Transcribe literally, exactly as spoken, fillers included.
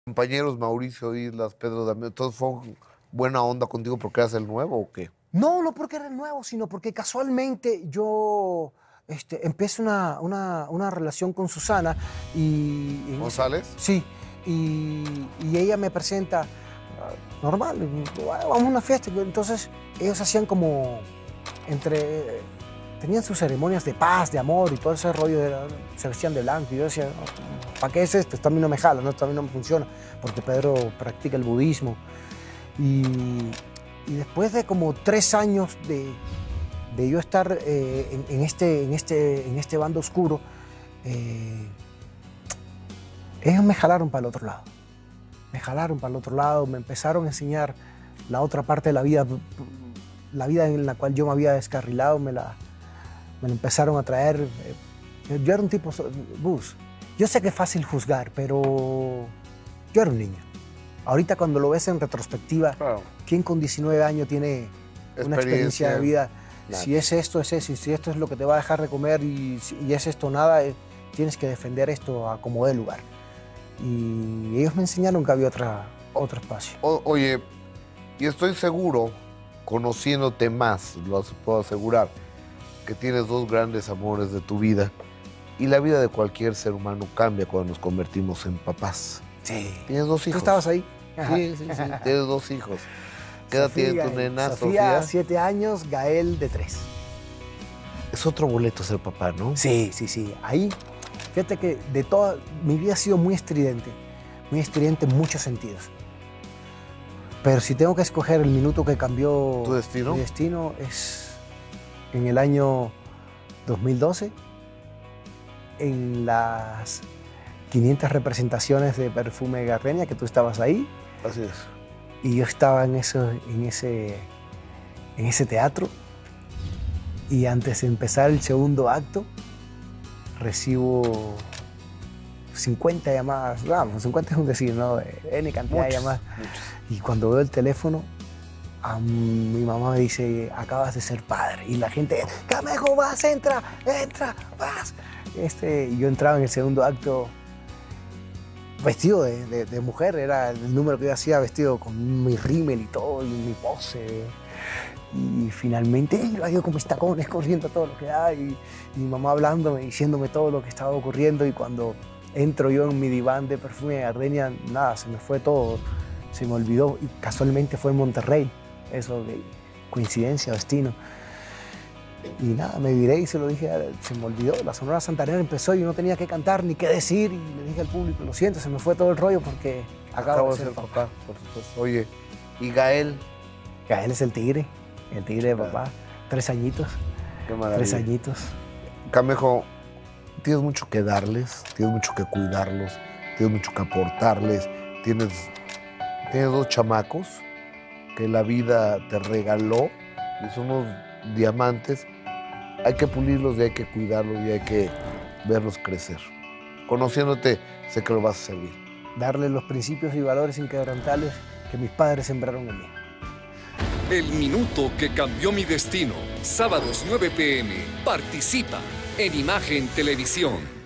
Compañeros Mauricio Islas, Pedro Damián, ¿todos fueron buena onda contigo porque eras el nuevo o qué? No, no porque era el nuevo, sino porque casualmente yo este, empecé una, una, una relación con Susana y... en ese- ¿González? sí, y, y ella me presenta, ah, normal, vamos a una fiesta. Entonces ellos hacían como entre... Tenían sus ceremonias de paz, de amor y todo ese rollo, de, se vestían de blanco. Y yo decía, ¿para qué es esto? Esto a mí no me jala, ¿no? Esto a mí no me funciona, porque Pedro practica el budismo. Y, y después de como tres años de, de yo estar eh, en, en, este, en, este, en este bando oscuro, eh, ellos me jalaron para el otro lado. Me jalaron para el otro lado, me empezaron a enseñar la otra parte de la vida, la vida en la cual yo me había descarrilado, me la, me la empezaron a traer. Yo era un tipo, bus. Yo sé que es fácil juzgar, pero yo era un niño. Ahorita cuando lo ves en retrospectiva, Claro. ¿quién con diecinueve años tiene una experiencia de vida? Nada. Si es esto, es eso, y si esto es lo que te va a dejar de comer y, si- y es esto nada, eh, tienes que defender esto a como dé lugar. Y ellos me enseñaron que había otra, otro espacio. O- oye, y estoy seguro, conociéndote más, lo puedo asegurar, que tienes dos grandes amores de tu vida y la vida de cualquier ser humano cambia cuando nos convertimos en papás. Sí. Tienes dos ¿Tú hijos. estabas ahí? Sí, sí, sí. Tienes dos hijos. ¿Qué edad tiene tu nena, Sofía, Sofía? siete años, Gael, de tres. Es otro boleto ser papá, ¿no? Sí, sí, sí. Ahí, fíjate que de toda mi vida ha sido muy estridente, muy estridente en muchos sentidos. Pero si tengo que escoger el minuto que cambió ¿Tu destino? mi destino, es en el año dos mil doce, en las quinientas representaciones de Perfume Gardenia, que tú estabas ahí, Así es. y yo estaba en, eso, en, ese, en ese teatro, y antes de empezar el segundo acto, recibo cincuenta llamadas, vamos, cincuenta es un decir, ¿no? N cantidad de Muchos, llamadas. muchos. Y cuando veo el teléfono, a mi mamá me dice, acabas de ser padre. Y la gente, Camejo, vas, entra, entra, vas. Este, y yo entraba en el segundo acto vestido de, de- de mujer, era el número que yo hacía, vestido con mi rímel y todo, y mi pose. Y finalmente iba yo con mis tacones corriendo todo lo que da, y, y mi mamá hablándome, diciéndome todo lo que estaba ocurriendo. Y cuando entro yo en mi diván de Perfume de Gardenia, nada, se me fue todo, se me olvidó. Y casualmente fue en Monterrey, eso de coincidencia, destino. Y nada, me viré y se lo dije, se me olvidó, la Sonora Santanera empezó y yo no tenía qué cantar ni qué decir. Y le dije al público, lo siento, se me fue todo el rollo porque acabo, Acabo de ser papá. papá, por supuesto. Oye, ¿y Gael? Gael es el tigre, el tigre de Claro. papá, tres añitos, Qué maravilla. tres añitos. Camejo, tienes mucho que darles, tienes mucho que cuidarlos, tienes mucho que aportarles, tienes, tienes dos chamacos que la vida te regaló y son unos diamantes. Hay que pulirlos y hay que cuidarlos y hay que verlos crecer. Conociéndote, sé que lo vas a hacer bien. Darle los principios y valores inquebrantables que mis padres sembraron en mí. El minuto que cambió mi destino. Sábados nueve p m Participa en Imagen Televisión.